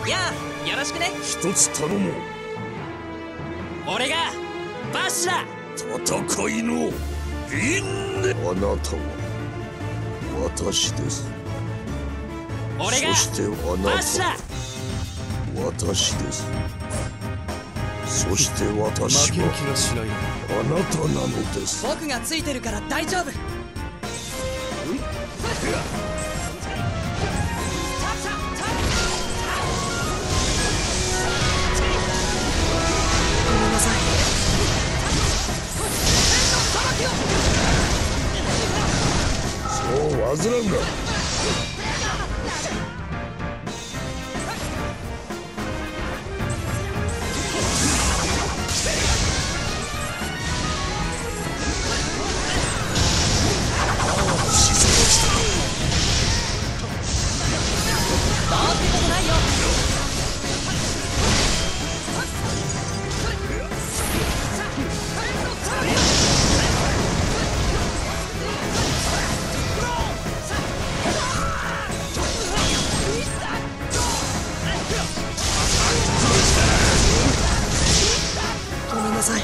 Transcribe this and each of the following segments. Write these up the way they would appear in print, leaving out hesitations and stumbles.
やあ、よろしくね。 一つ頼もう。 俺がバッシュだ。 戦いの因であなたは私です。 俺がそしてあなたバッシュだ。 は私です。そして私負けるは気がしないな。 あなたなのです。 僕がついてるから大丈夫。ごめんなさい。 そう煩うな。 なんてことないよ。ごめんなさい。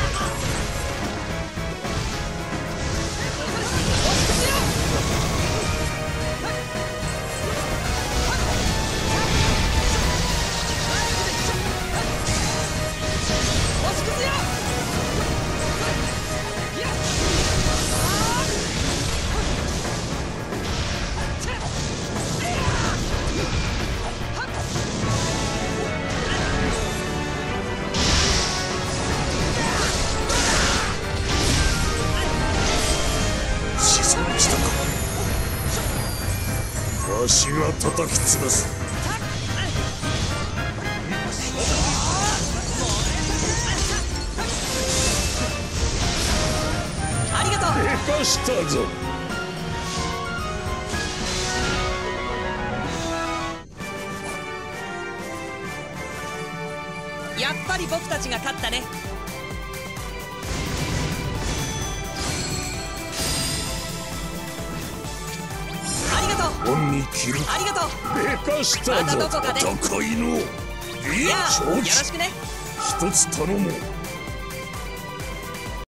わしが叩き潰す。 ありがとう。 でかしたぞ。 やっぱり僕たちが勝ったね。ありがとう。 本に切る。 ありがとう。 でかしたぞ。 またどこかで戦いの因やあ、よろ承知。 しくね。 一つ頼もう。